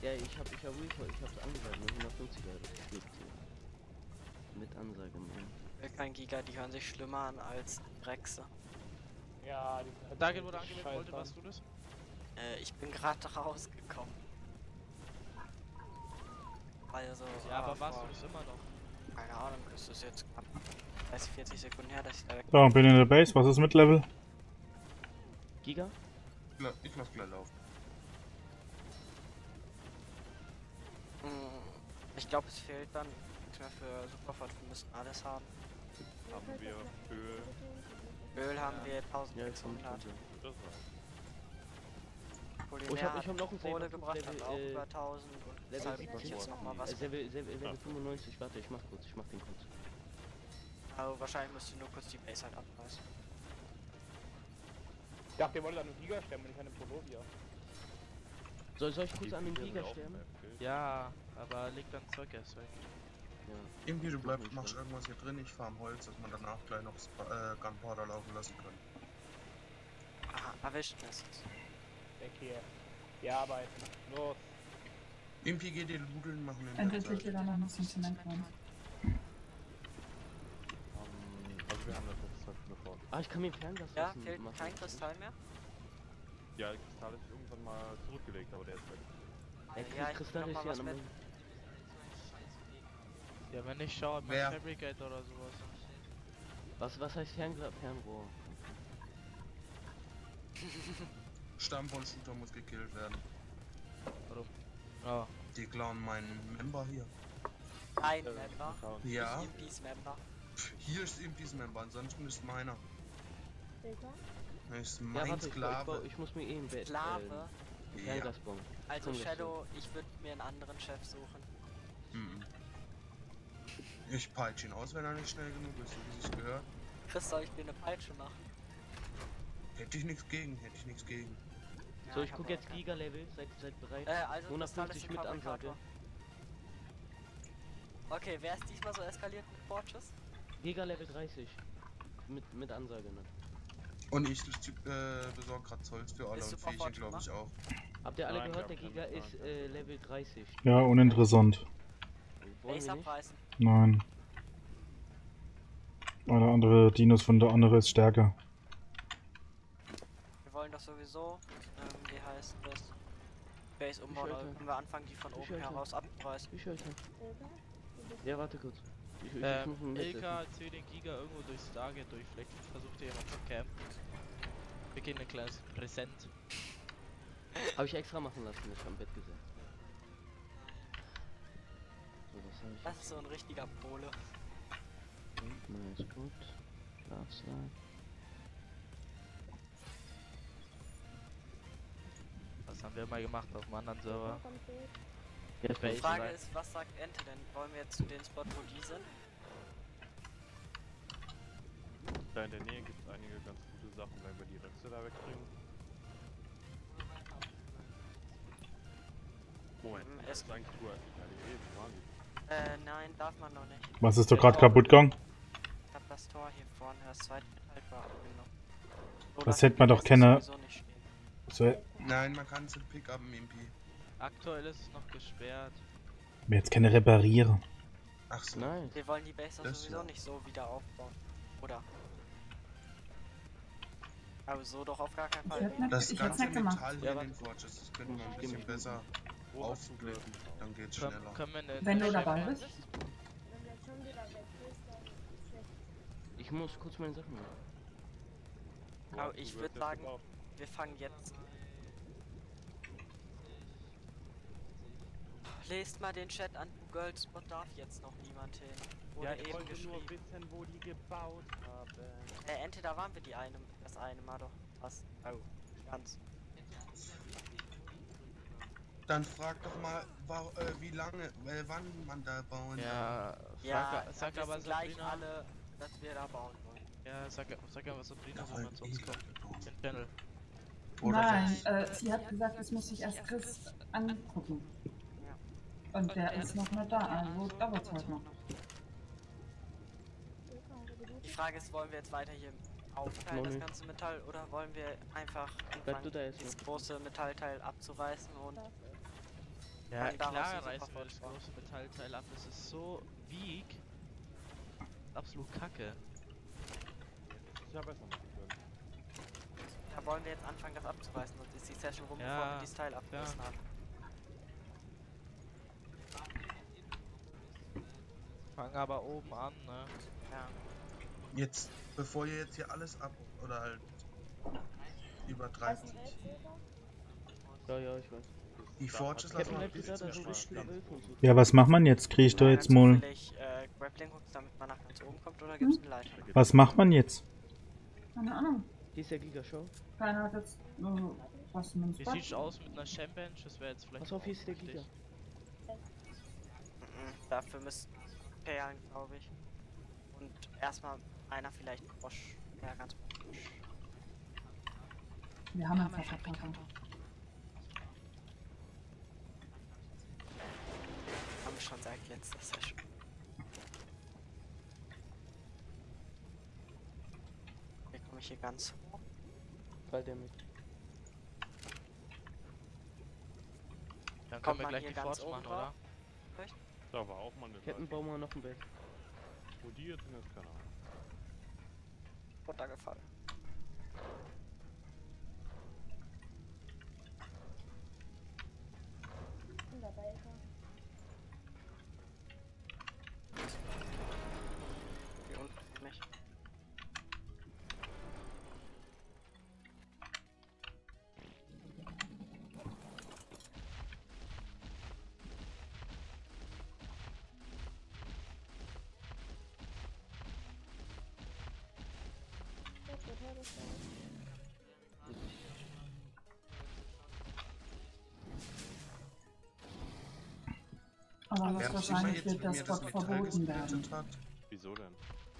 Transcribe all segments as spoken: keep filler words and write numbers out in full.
Ja, ich hab, ich hab, ich hab, ich hab's angesagt, ne? hundertfünfziger fliegt hier. Mit Ansage, ne? Kein Giga, die hören sich schlimmer an als Rexe. Ja, die Danke, wurde angewählt, wollte, was du das? Äh, ich bin gerade rausgekommen. Also, Ja, aber ah, warst vor- du das immer noch? Keine Ahnung, das ist jetzt knapp dreißig, vierzig Sekunden her, dass ich da weg So, bin in der Base. Was ist mit Level? Giga? Ich lass gleich laufen. Hm, Ich glaube, es fehlt dann nichts mehr für Superfahrt. Wir müssen alles haben. Haben wir Öl. Öl haben Ja. wir Ja, ich komm eintausendsechshundert. Das war's. Polymer Oh, ich hab- ich hat hab noch ein Kohle Save gebracht, Level, hat auch äh, über tausend und Level deshalb sieben muss ich jetzt noch mal was. Äh, Level, Level, Level fünfundneunzig, warte, ich mach kurz, ich mach den kurz. Also wahrscheinlich musst du nur kurz die Base halt abreißen. Ich dachte, ihr wolltet an den Giga stemmen und nicht an den Polovia. Soll, soll ich kurz Die an den Fliege Giga sind auch sterben? nervig. Ja, aber leg dann Zeug erst weg. Ja. Irgendwie, du bleibst, nicht machst schon. irgendwas hier drin, ich farm Holz, dass man danach gleich noch Sp- äh, Gunpowder laufen lassen kann. Aha, erwischt ist es. Weg hier. Die arbeiten. Los. Irgendwie geht die Ludeln machen in Dann der kriegt ihr Zeit. da noch ein bisschen Zement rein. Ähm, also wir haben das jetzt halt eine Form. Ah, ich kann mir Fernglas Ja, lassen fehlt machen. kein Kristall mehr? Ja, der Kristall ist irgendwann mal zurückgelegt, aber der ist weg. Ey, Ja, ich Kristall nehm ist noch ja mal was nochmal. mit. Ja, wenn nicht, schau mal Wer? Fabricate oder sowas. Was, was heißt Fernglas, Fernrohr? Stammvollshooter muss gekillt werden. Ja. Die klauen meinen Member hier. Ein Äh, Member. schauen. Ja, Nicht Impies Member. pff, hier ist Impies Member, ansonsten ist meiner. Das ist Ja, mein warte, ich, ich, Sklave. bau- ich muss mir eh ein Bett. Sklave. Äh, Ja. Fernglas bauen. Also Komm, Shadow, ich würde mir einen anderen Chef suchen. Mhm. Ich peitsche ihn aus, wenn er nicht schnell genug ist, so wie sich gehört. Chris, soll ich dir eine Peitsche machen? Hätte ich nichts gegen, hätte ich nichts gegen. Ja, So, ich hab guck aber jetzt keinen. Giga-Level, seid, seid bereit? Äh, also hundertfünfzig Kristall ist mit ein Ansage. Fabrikator. Okay, wer ist diesmal so eskaliert mit Fortress? Giga-Level dreißig. Mit, mit Ansage, ne? Und ich äh, besorge gerade Zolls für alle Ist und super Fähchen, Fortune, glaube ich auch. Habt ihr alle Nein, gehört, wir der haben Giga keine ist Frage. äh, Level dreißig. Ja, uninteressant. Wollen Base wir nicht? abreißen. Nein. Weil der andere Dinos von der andere ist stärker. Wir wollen doch sowieso, ähm, wie heißt das? Base umbauen, Ich also höre. können wir anfangen, die von Ich oben höre. heraus abzureißen. Ich höre. Ja, warte kurz. Ich, ich, Ähm, ich muss ein Netz Ilka, zieh den Giga irgendwo durchs Stargate durch. Vielleicht versucht ihr jemand zu campen. Wir gehen ein kleines Präsent. Habe ich extra machen lassen, ich am Bett gesehen. So, was habe ich? Das ist so ein richtiger Pole. Na, ist gut. Schlafsaal. Das haben wir mal gemacht auf dem anderen Server. Jetzt Die bin ich Frage bereit. ist, was sagt Ente denn? Wollen wir jetzt zu den Spot, wo die sind? Da in der Nähe gibt es einige ganz gute Sachen, wenn wir die Reste da wegkriegen. Moment, Mm, das es- ist eigentlich nur eine Idee, wo waren die? Äh, nein, darf man noch nicht. Was ist doch gerade kaputt gegangen? Ich hab das Tor hier vorne, das zweite Metall war abgenommen. So, Das lassen hätte man wir doch das keine- sowieso nicht stehen. So, Nein, man kann es im Pickup im Impi. Aktuell ist es noch gesperrt. mir jetzt keine reparieren. Ach so. Nein. Wir wollen die Base doch Das sowieso ja. nicht so wieder aufbauen. Oder? Aber so doch auf gar keinen Ich Fall. hätte nicht, Das ich hätte ganze nicht gemacht. Metall hier Ja, in warte. den Forges, das können wir ein Ich bisschen geh mit. besser Wo hast du aufsplitten. Dann geht's Komm, schneller. können wir eine, Wenn eine du dabei Chefin- bist. Ich muss kurz meine Sachen machen. Wo Aber hast du ich das würd jetzt sagen- gebaut? Wir fangen jetzt. Lest mal den Chat an. Girlspot darf jetzt noch niemand hin. Wurde Ja, ich eben wollte nur geschrieben. wissen, wo die gebaut haben. Äh, Ente, da waren wir die eine, das eine Mal doch. Was? Oh, ganz. Dann frag doch mal, wa- äh, wie lange, äh, wann man da bauen Ja, Ja, sag, dann sag wissen aber gleich Sabrina. alle, dass wir da bauen wollen. Ja, sag, sag aber Sabrina, darf. wo man zu uns kommt. Den Channel. Oder Nein, was? äh, sie hat gesagt, das muss sich erst Chris angucken. Und der ist noch nicht da, also dauert es halt noch. Die Frage ist, wollen wir jetzt weiter hier aufteilen, das Nö. ganze Metall, oder wollen wir einfach Bleib du anfangen, da jetzt dieses noch. große Metallteil abzureißen und Ja, dann daraus klar die reißen wir Superfort das bauen. große Metallteil ab, das ist so weak. Absolut kacke. Ich ja besser machen können. Da wollen wir jetzt anfangen, das abzureißen, sonst ist die Session rum, Ja, bevor wir dieses Teil abgerissen ja. haben. Fangen aber oben an, ne? Ja. Jetzt, bevor ihr jetzt hier alles ab oder halt übertreibt. Ja, ja, ich weiß. Die Forges Captain lassen wir Lab ist bis ja da zum so Schluss richtig stehen. Wölfe und so. Ja, was macht man jetzt? Kriege ich da jetzt mal... Zufällig, äh, Grappling Hooks, damit man nach ganz oben kommt, oder gibt's eine Leiter? Was macht man jetzt? Keine Ahnung. Hier ist der Gigashow. Keiner hat jetzt äh, was mit dem Wie Spot. sieht's aus mit einer Sham-Bench? Das wäre jetzt vielleicht... Pass auf, hier auch ist der wichtig. Giga. Mhm, dafür müssen Perlen, glaube ich. Und erstmal einer vielleicht Frosch. Ja, ganz Frosch. Wir haben einen Verpacker. Haben wir schon seit letzter Session. Wie komme ich hier ganz hoch? Fall der mit. Dann Kommt können wir man gleich hier die ganz Forge oben machen, drauf? oder? Da war auch mal eine Ketten Leiter. bauen wir noch ein Bett. Wo die jetzt sind, ist keine Ahnung. Runtergefallen. Hier unten für mich. Aber Wer das auch immer wahrscheinlich jetzt wird mit der mir das Spot Metall verboten werden. gesplittet hat. Wieso denn?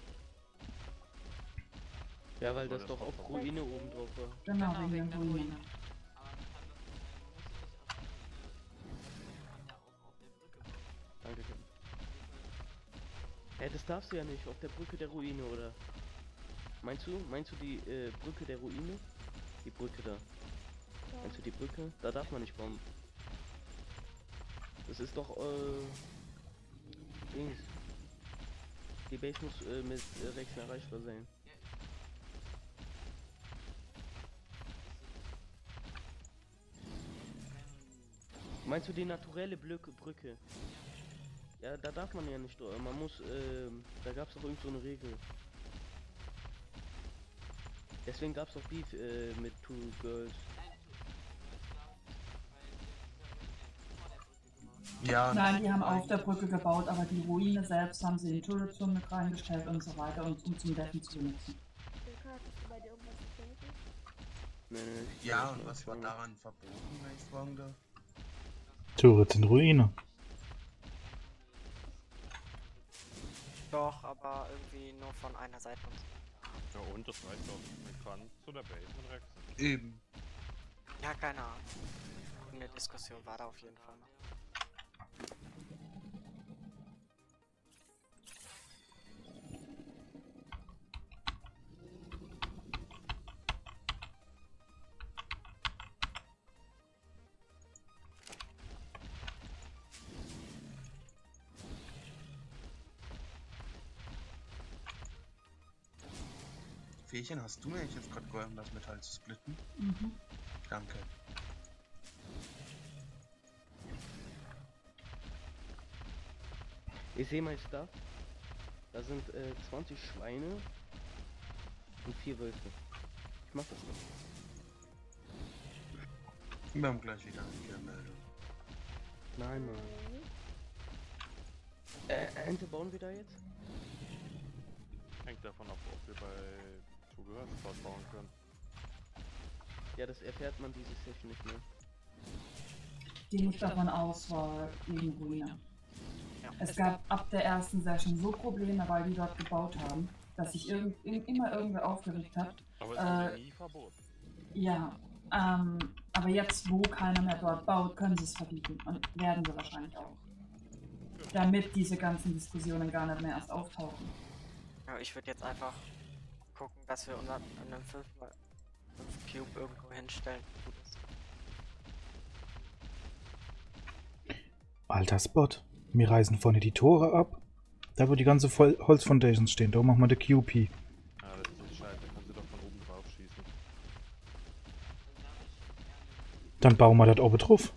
Ja, weil Soll das das doch doch auf verboten? Ruine oben drauf war. Genau, wegen der Ruine. Danke, Captain. Hä, das darfst du ja nicht, auf der Brücke der Ruine, oder? Meinst du, meinst du die äh, Brücke der Ruine? Die Brücke da. Meinst du die Brücke? Da darf man nicht bauen. Das ist doch, äh... Dings. Die Base muss äh, mit äh, Rex erreichbar sein. Meinst du die naturelle Blöcke, Brücke? Ja, da darf man ja nicht, äh, man muss, ähm, da gab's doch irgend so eine Regel. Deswegen gab's doch Beef äh, mit Two Girls. Ja, Nein, die haben auf der Brücke gebaut, aber die Ruine selbst haben sie in Turreturm mit reingestellt und so weiter, und um zum Decken zu benutzen. Nee, nee, ich ja, kann und nicht was war anfangen. daran verboten, wenn ich fragen darf? Turrets in Ruine. Doch, aber irgendwie nur von einer Seite. Und so. Ja, und das reicht doch. Man kann zu der Base mit Rex. Eben. Ja, keine Ahnung. Eine Diskussion war da auf jeden Fall noch. Fähchen, hast du mir eigentlich jetzt gerade geholfen, das Metall zu splitten? Mhm. Danke. Ich sehe mein Stuff. Da sind äh, zwanzig Schweine und vier Wölfe. Ich mach das nicht. Wir haben gleich wieder eine Meldung. Nein, Mann. Äh, Ente bauen wir da jetzt? Hängt davon ab, ob wir bei Zugehörigkeit bauen können. Ja, das erfährt man diese Session nicht mehr. Gehe ich davon aus, war wegen Ruine. Ja. Es gab ab der ersten Session so Probleme, weil die dort gebaut haben, dass sich irgend, irgend, immer irgendwer aufgeregt hat. Aber es wird ja Äh, nie verboten. Ja, ähm, aber jetzt, wo keiner mehr dort baut, können sie es verbieten. Und werden sie wahrscheinlich auch. Damit diese ganzen Diskussionen gar nicht mehr erst auftauchen. Ja, ich würde jetzt einfach gucken, dass wir unseren einen fünf mal fünf Cube irgendwo hinstellen. Gut ist. Alter Spot. Wir reißen vorne die Tore ab. Da wo die ganze Voll Holzfoundations stehen, da machen wir der Q P. Ah, das ist nicht scheiße, da kannst du doch von oben drauf schießen. Dann bauen wir das oben drauf.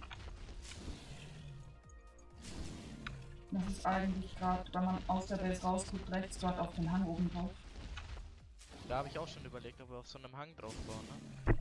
Das ist eigentlich gerade, wenn man aus der Base rausguckt, rechts dort auf den Hang oben drauf. Da habe ich auch schon überlegt, ob wir auf so einem Hang drauf bauen, ne?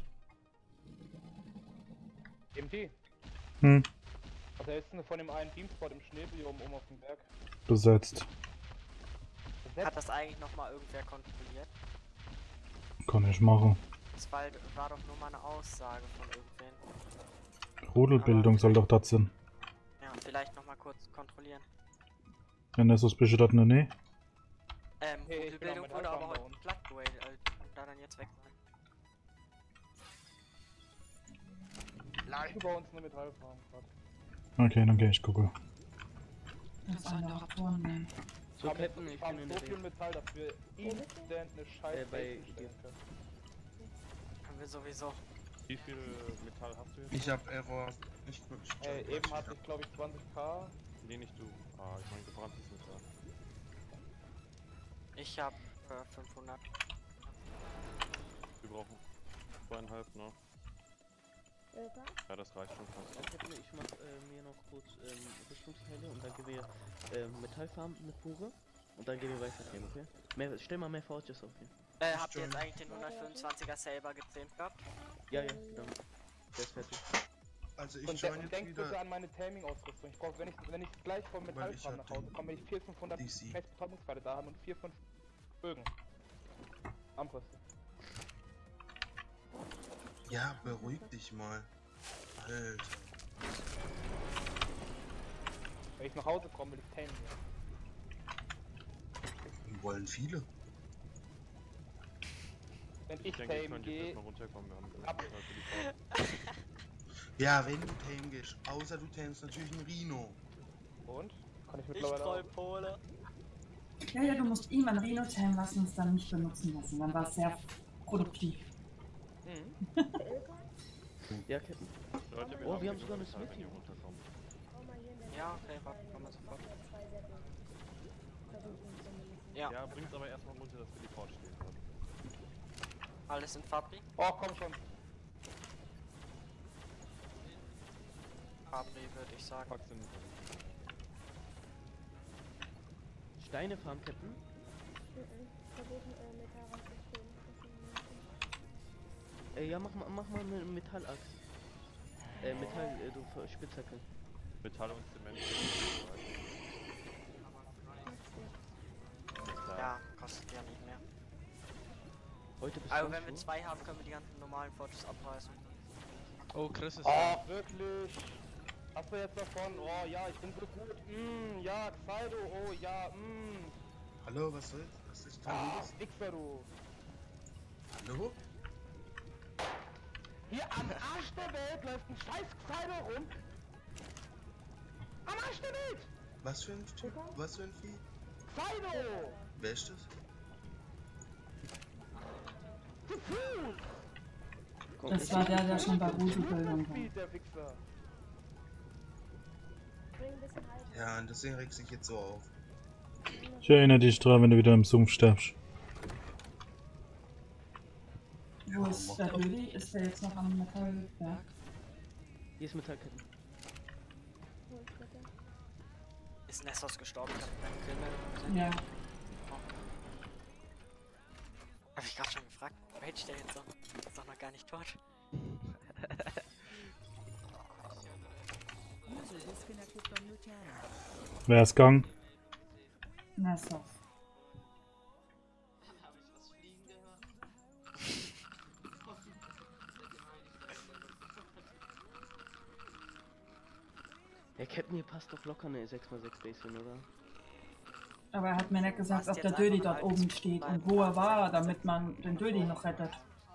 M T. Hm, Was hältst du von dem einen Teamspot im Schneebiom oben auf dem Berg? besetzt. Hat das eigentlich nochmal irgendwer kontrolliert? Kann ich machen. Das war, war doch nur mal eine Aussage von irgendwen. Rudelbildung soll doch das sein. Ja, vielleicht nochmal kurz kontrollieren. Wenn das so bist du das noch nicht. Ähm, Hey, ich die bin am Bildung wurde aber Metallfarm da heute unten. platt gewählt, äh, und da dann jetzt weg sein. Ich bei uns eine Metallfarm gerade. Okay, dann geh ich gucken. Das ist eine Raptoren nehmen. So, haben Captain, wir ich haben bin in so der viel Base. Metall, dass wir instant eine scheiß Äh, bei Base stellen können. Können wir sowieso. Wie viel Metall hast du jetzt? Ich hab Error. Nicht wirklich. Äh, eben hatte ich glaube ich zwanzig K. Nee, nicht du. Ah, ich meine gebranntes Metall. Ich hab äh, fünfhundert. Wir brauchen zweieinhalb, ne? Ja, das reicht schon fast. Ja, Captain, ich mach äh, mir noch kurz ähm, Rüstungsteile und dann gehen wir äh, Metallfarm mit Pure und dann gehen wir weiter gehen, okay? Mehr, stell mal mehr Forges auf hier. Äh, habt ihr jetzt eigentlich den hundertfünfundzwanziger Saber gezähmt gehabt? Ja, ja, dann. Der ist fertig. Also ich Und, de join und jetzt denk bitte wieder. an meine Taming-Ausrüstung. Ich brauch, wenn ich, wenn ich gleich vom Weil ich Metallfarm hab nach Hause den komme, wenn ich viertausend fünfhundert D C. Festbetäubungspfeile da haben und vier, fünf Bögen. Armbrüste. Ja, beruhig dich mal. Alter. Wenn ich nach Hause komme, will ich tamen. Wir wollen viele. Wenn ich Ich denke, ich tamen könnte jetzt gehe, erstmal runterkommen. Wir haben genug ab. Metall für die Fahrt. Ja, wenn du tame gehst. Außer du tamest natürlich einen Rhino. und? Kann ich Ich mittlerweile auch. Trollpole. Ja, ja, du musst ihm ein Rhino tamen lassen und es dann nicht benutzen lassen. Dann war es sehr produktiv. Mhm. Ja, Captain. Leute, Oh, wir haben genug sogar eine Metall, wenn Smithy. ihr runterkommt. Ja, okay, warte, kommen wir sofort. Ja, Ja, bringt's aber erstmal runter, dass wir die Fahrt stehen haben. alles in Fabri. Oh, komm schon. Fabri würde ich sagen. Pack's in den Steine farm, Captain. Äh, ja, mach mal, mach mal eine Metallachs. Äh, Metall, äh, du Ver- Spitzhacke. Metall und Zement. Da. Ja, kostet ja nicht mehr. Heute bis Aber fünf wenn wir Uhr. zwei haben, können wir die ganzen normalen Forges abreißen. Oh, Chris ist Oh, wirklich? Hast du jetzt davon? Oh ja, ich bin so gut. Mm, ja, Xaido, oh ja, mm. Hallo, was soll's? Was ist da Ah, los? Wichser, du. Hallo? Hier am Arsch der Welt läuft ein scheiß Xaido rum. Am Arsch der Welt! Was für ein Typ? Was für ein Vieh? Xaido! Wer ist das? Zu Fuß! Komm, Das ich- war der, der schon bei Rudelbildung war. Wie der Wichser. Ja, und deswegen regt sich jetzt so auf. Ich erinnere dich dran, wenn du wieder im Sumpf stirbst. Wo ist der Rödi? Ist der jetzt noch am Metallberg? Hier ist Metall, Captain. Ist Nessos gestorben? Ich hab keinen Kill mehr gesehen. Ja. Hab ich gerade schon gefragt. Rage der jetzt noch? Ist doch noch gar nicht tot. Wer ist gang? Nessos. Ja, Captain, hier passt doch locker eine sechs mal sechs Base hin, oder? Aber er hat mir nicht gesagt, Passt ob der jetzt Dödi einfach dort rein. oben steht und wo er war, damit man den Dödi noch rettet.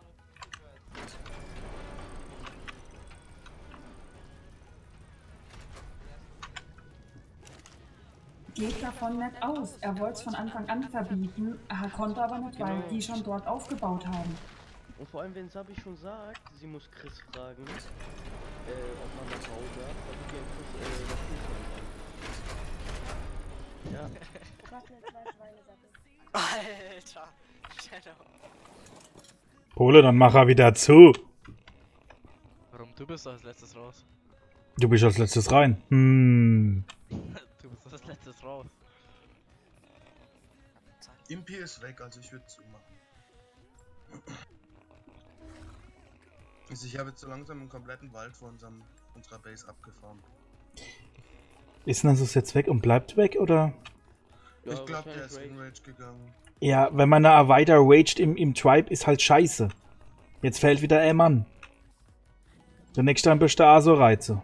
Geht davon nicht aus. Er wollte es von Anfang an verbieten, er konnte aber nicht, weil Genau. die schon dort aufgebaut haben. Und vor allem, wenn Sabi schon sagt, sie muss Chris fragen, äh, ob man nach Hause darf, dann wird ja Chris, äh, nach Chris fahren. Ja. Du hast mir zwei Schweinesattel. Alter! Shadow. Pole, dann mach er wieder zu. Warum? Du bist als letztes raus. Du bist als letztes rein. Hm. Du bist als letztes raus. Impi ist weg, also ich würde zumachen. Also ich habe jetzt so langsam einen kompletten Wald vor unserem, unserer Base abgefahren. Ist Nessus jetzt weg und bleibt weg, oder? Ja, ich glaube, der wahrscheinlich ist in Rage. Rage gegangen. Ja, wenn man da weiter raged im, im Tribe, ist halt scheiße. Jetzt fällt wieder ein Mann. Der nächste Time bist du auch so Reize.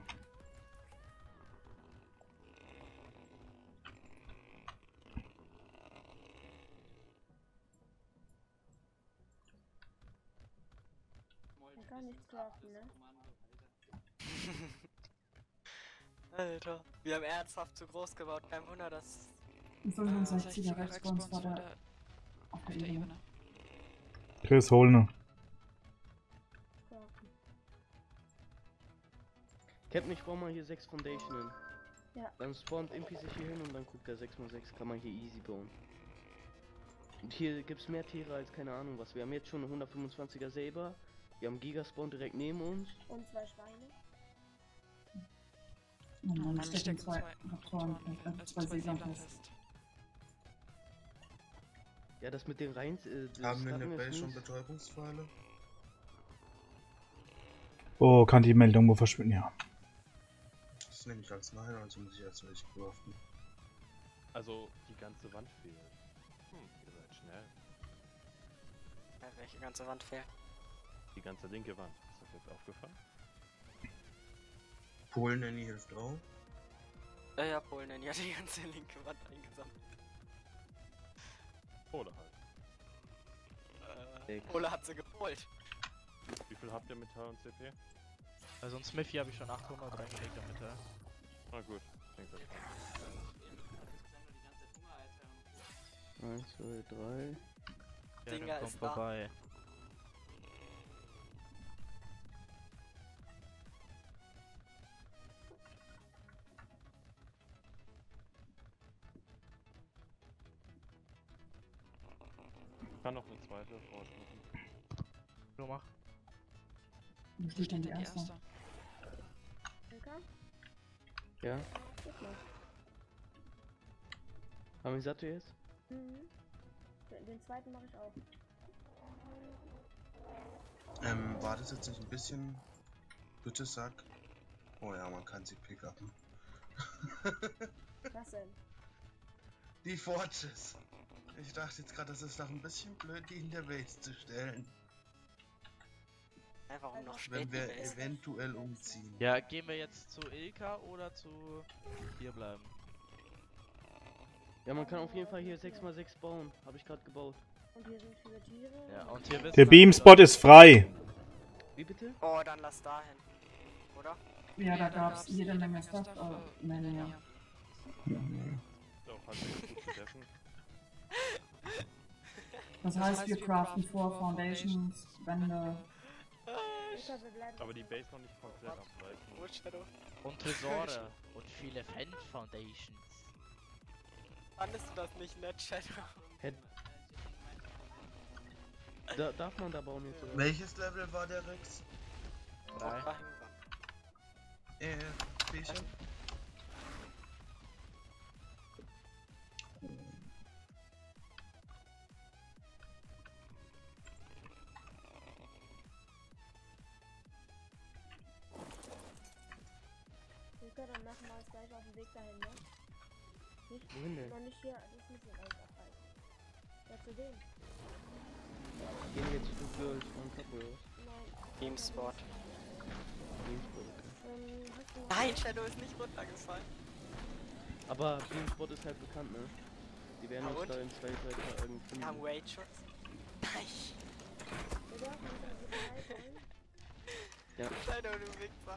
Man kann nichts craften, ne? Alter. Wir haben ernsthaft zu groß gebaut. Kein Wunder, dass... Ein fünfundsechziger Rechtspawns war der auf der Ebene. Chris, hol ne. Craften. Captain, ich brauch mal hier sechs Foundationen. Ja. Dann spawnt Impi sich hier hin und dann guckt er sechs mal sechs, kann man hier easy bauen. Und hier gibt's mehr Tiere als keine Ahnung was. Wir haben jetzt schon eine hundertfünfundzwanziger Saber. Wir haben Gigaspawn direkt neben uns. Und zwei Schweine. Und dann Dann stecken stecken zwei zwei Raptoren, äh, zwei Seelern fest. Ja, das mit den Reins. Äh, das Haben wir in der Starten ist Base schon mies. Betäubungspfeile? Oh, kann die Meldung wo verschwinden? Ja. Das nehme ich als Nein, also muss ich jetzt welche craften. Also, die ganze Wand fehlt. Hm, ihr seid schnell. Ja, welche ganze Wand fehlt. Die ganze linke Wand. Ist das jetzt aufgefallen? Polen Nanny hilft auch. Ja, ja, Polen, die hat die ganze linke Wand eingesammelt. Oder halt. Äh, Pole hat sie gepolt. Wie viel habt ihr Metall und C P? Also ein Smithy habe ich schon achthundert reingelegt damit, ja. Na gut, klingt das schon. eins, zwei, drei. Ja, Dinger dann komm ist da. vorbei. Ich kann noch eine zweite raussuchen. Du mach. Wo steht denn die erste? Ilka? Ja. Guck mal. Haben wir satt jetzt? Mhm. Den, den zweiten mache ich auch. Ähm, war das jetzt nicht ein bisschen... Bitte sag... Oh ja, man kann sie pick-upen. Was denn? Die Forges. Ich dachte jetzt gerade, das ist doch ein bisschen blöd, die in der Base zu stellen. Hä, warum noch Wenn spät wir die Base? eventuell umziehen. Ja, gehen wir jetzt zu Ilka oder zu hier bleiben? Ja, man kann auf jeden Fall hier sechs mal sechs bauen. Habe ich gerade gebaut. Und hier sind viele Tiere. Ja, und hier wird's Der dann Beamspot wieder- ist frei. Wie bitte? Oh, dann lass da hin. Oder? Ja, da gab's jede Menge Stuff. Oh, nein, nein, ja. Doch, hat sich gut gegessen. Das heißt, wir craften vor Foundations, Wände. Ilka, wir bleiben Aber die Base noch nicht komplett abreißen. Gut, Shadow. Und Tresore und viele Fan Foundations. Fandest du das nicht nett, Shadow? Hä? Da, darf man da bauen jetzt oder? Welches Level war der Rex? Drei. Dahin Äh, welcher? Ilka, dann machen wir uns gleich auf den Weg dahin, ne? Nicht, Wohin denn? noch nicht hier, das müssen wir alles abreißen. Ja, zu dem. Gehen wir jetzt zu Girls und Couple. Nein. Beamspot. Ähm, hast du... Nein, Shadow ist nicht runtergefallen. Aber Beamspot ist halt bekannt, ne? Die werden Ah, uns und? da in zwei, drei Tagen Wir haben finden. Waitress. Nein. Wir dürfen uns in die Bereich holen. Ja. Shadow, du Wichser.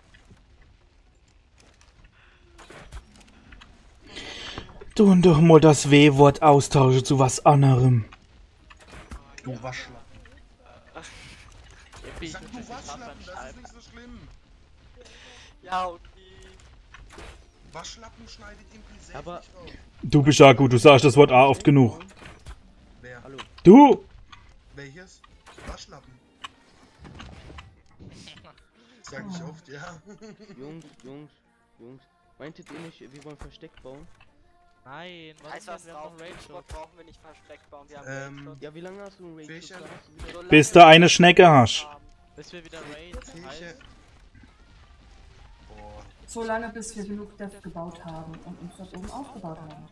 Du doch mal das W-Wort austauschen zu was anderem. Du Waschlappen. Impi, Sag ich du muss jetzt Waschlappen, Nachbarn das ist schreiben. nicht so schlimm. Ja, okay. Waschlappen schneidet ihm die Safe Aber- nicht raus. Du bist ja gut, du sagst das Wort A oft genug. Wer? Hallo. Du! Welches? Waschlappen. Sag ich oft, ja. Jungs, Jungs, Jungs. Meintet ihr nicht, wir wollen Versteck bauen? Nein, was Heißt ist was das? Wir haben drauf? noch einen Spot Rage-Shot. brauchen wir nicht versteckt bauen. Wir haben Ähm, Rage-Shot. Ja, wie lange hast du einen Rage? Welcher? Da hast du wieder- Solange Bis du wir eine Schnecke hast. haben. Bis wir wieder Raid Welche? heißt, Boah. So lange, bis wir genug Death gebaut haben und uns dort oben aufgebaut haben.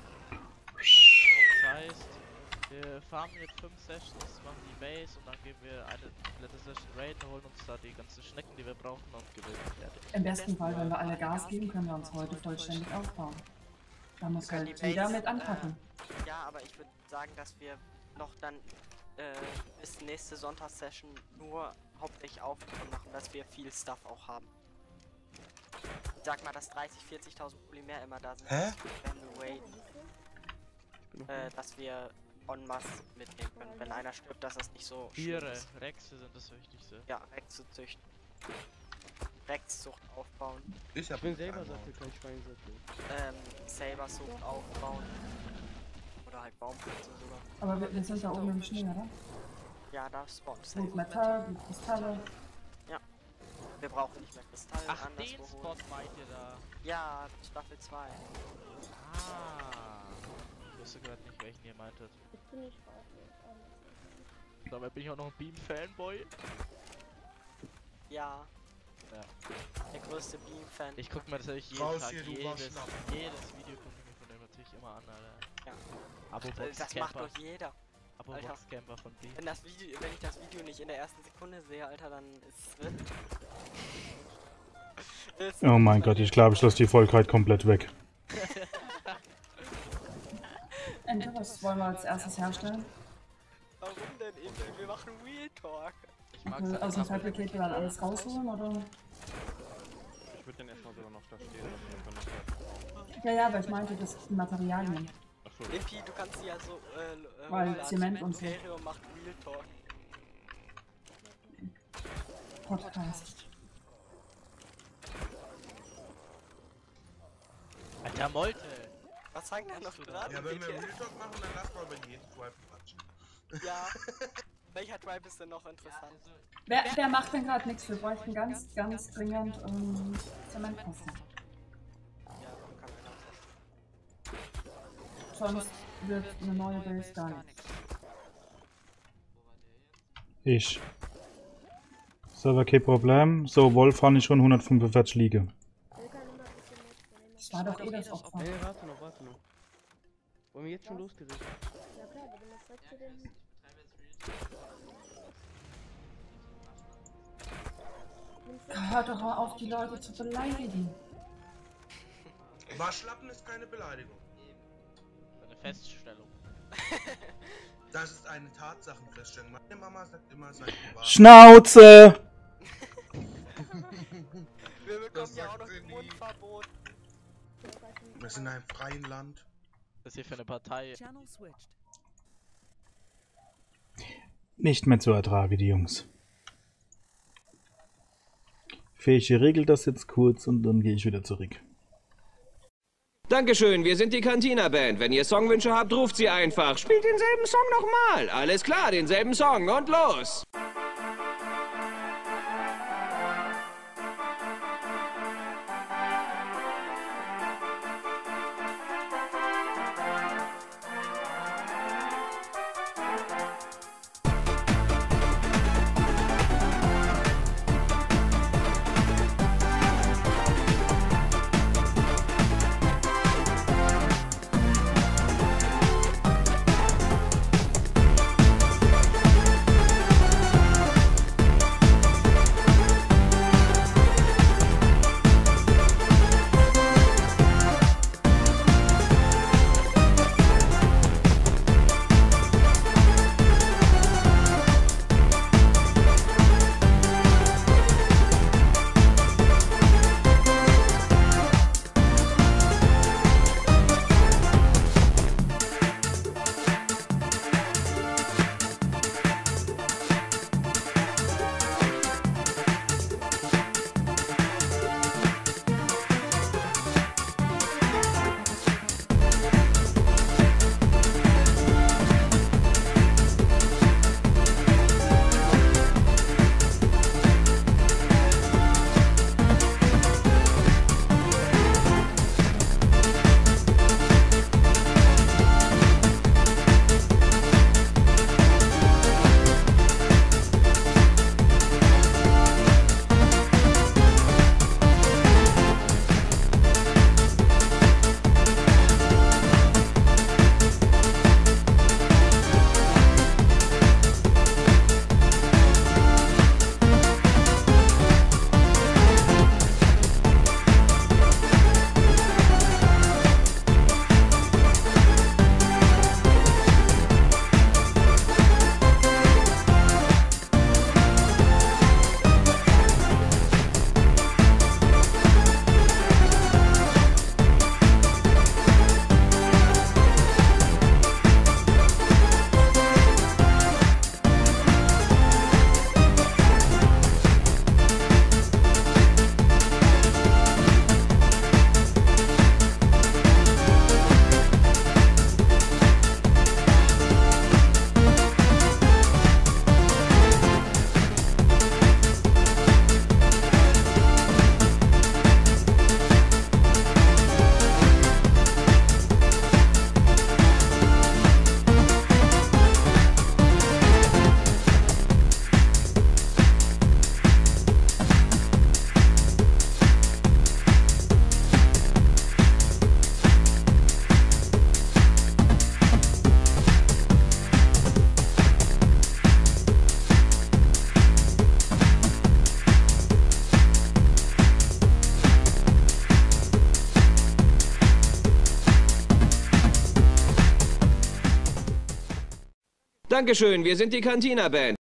das heißt, wir farmen jetzt fünf Sessions, machen die Base und dann gehen wir eine komplette Session raiden, holen uns da die ganzen Schnecken, die wir brauchen und gewinnen. Fertig. Im besten Fall, wenn wir alle Gas geben, können wir uns heute vollständig aufbauen. Da muss können halt die jeder Base, mit anpacken. Äh, ja, aber ich würde sagen, dass wir noch dann äh, bis nächste Sonntagssession nur hauptsächlich Aufgaben machen, dass wir viel Stuff auch haben. Ich sag mal, dass dreißig, vierzigtausend Polymer immer da sind. Hä? Wenn wir raiden, äh, dass wir en masse mitnehmen können. Wenn einer stirbt, dass das nicht so schlimm Tiere, ist. Rexe sind das Wichtigste. Ja, Rex zu züchten. Rexzucht aufbauen. Ich hab Ich bin einen selber Timer. Sattel, kein Schweinsattel. Ähm, Sabersucht aufbauen. Oder halt Baumpflanze sogar. Aber wir, wir sind da oben im Schnee, oder? Ja, da spawnt Gut Saber. Metall, gut Kristalle. Wir brauchen nicht mehr Kristalle. Ach, den anderswo Spot holen. meint ihr da? Ja, Staffel zwei. Ah. Ich wusste gerade nicht, welchen ihr meintet. Ich bin nicht raus. Dabei bin ich auch noch ein Beam-Fanboy. Ja. Ja. Der größte Beam-Fan. Ich guck mir natürlich jeden Raus Tag, hier, du jedes, Waschlappen. jedes Video gucke ich mir von dem natürlich immer an, Alter. Ja. Abo Äh, Box Das macht Camper. doch jeder. Abo Alter. Box Camper von Beam. Wenn, das Video, wenn ich das Video nicht in der ersten Sekunde sehe, Alter, dann ist es drin. Ist Oh mein Gott, ich glaube, ich lasse die Folge heute komplett weg. Ente, was wollen wir als erstes herstellen? Warum denn eben? Wir machen Real Talk. Ich mag Äh, seine Aus dem Sachen. Zeitpaket dann alles rausholen, oder? Ich würde den erstmal sogar noch da stehen lassen, dann können wir das fertig bauen. Ja, ja, aber ich meinte, das sind Materialien. Achso, Impi, du kannst sie also äh, äh, Weil hochladen. Zement und so. Imperium macht Real Talk. Podcast. Alter Molte! Was sagen da noch du da? gerade? Ja, wenn wir B T S? Real Talk machen, dann lass mal über jeden Swipe quatschen. Ja. Welcher Tribe ist denn noch interessant? Wer, wer macht denn gerade nichts? Wir bräuchten ganz, ganz dringend ähm, Zementkasten. Ja, dann kann einer. Sonst wird eine neue Base gar nichts. Ich. Server, kein Problem. So, Wolf habe ich schon hundertfünfundvierzig liegen. Das war doch eh das Opfer. Nee, warte noch, warte noch. Wollen wir jetzt schon losgerichtet? Ja klar, wir gehen jetzt direkt zu den... Hört doch mal auf, die Leute zu beleidigen. Waschlappen ist keine Beleidigung. Eine Feststellung. Das ist eine Tatsachenfeststellung. Meine Mama sagt immer, seid privat. Schnauze! Wir bekommen Das ja auch sagt noch sie nie. Grundverbot. Wir sind in einem freien Land. Das ist hier für eine Partei. Channel switched. Nicht mehr zu ertragen, die Jungs. Fähige regelt das jetzt kurz und dann gehe ich wieder zurück. Dankeschön, wir sind die Cantina-Band. Wenn ihr Songwünsche habt, ruft sie einfach. Spielt denselben Song nochmal. Alles klar, denselben Song und los! Dankeschön, wir sind die Cantina Band.